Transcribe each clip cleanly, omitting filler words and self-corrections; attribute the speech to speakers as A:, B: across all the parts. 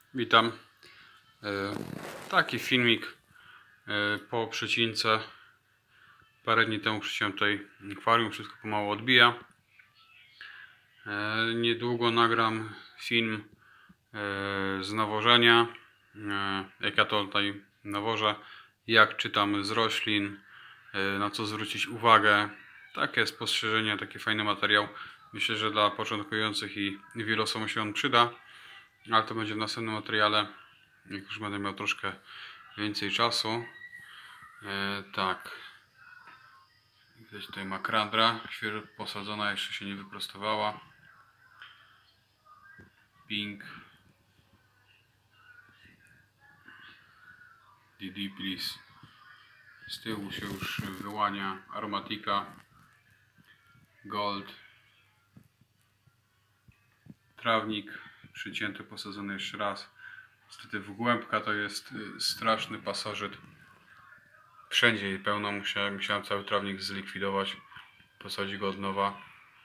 A: Witam. Taki filmik po przecince. Parę dni temu przyciąłem tutaj akwarium, wszystko pomału odbija. Niedługo nagram film z nawożenia, jak ja to tutaj nawożę, jak czytam z roślin, na co zwrócić uwagę. Takie spostrzeżenie, taki fajny materiał. Myślę, że dla początkujących i wielu osobom się on przyda. Ale to będzie w następnym materiale, jak już będę miał troszkę więcej czasu. Tak. Gdzieś tutaj makradra, świeżo posadzona, jeszcze się nie wyprostowała. Pink. DD please. Z tyłu się już wyłania aromatika. Gold. Trawnik przycięty, posadzony jeszcze raz. Niestety wgłębka to jest straszny pasożyt. Wszędzie jej pełno, musiałem cały trawnik zlikwidować, posadzić go od nowa.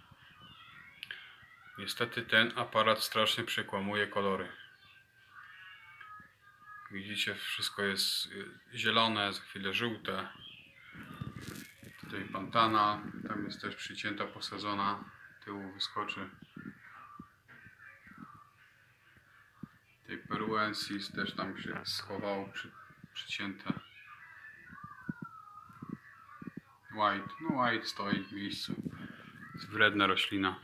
A: Niestety ten aparat strasznie przekłamuje kolory. Widzicie, wszystko jest zielone, za chwilę żółte. Tutaj pantana, tam jest też przycięta, posadzona, tyłu wyskoczy. Tej peruensis też tam się schowało przycięte. White, no white stoi w miejscu. Jest wredna roślina.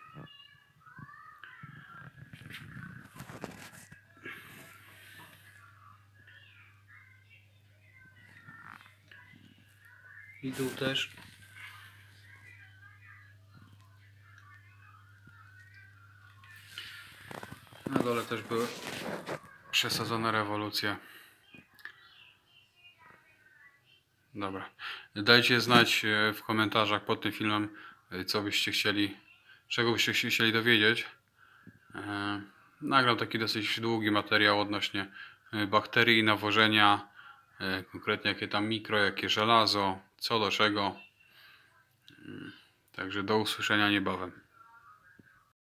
A: I tu też. Na dole też były przesadzone rewolucje. Dobra. Dajcie znać w komentarzach pod tym filmem, co byście chcieli, czego byście się chcieli dowiedzieć. Nagram taki dosyć długi materiał odnośnie bakterii, nawożenia, konkretnie jakie tam mikro, jakie żelazo, co do czego. Także do usłyszenia niebawem.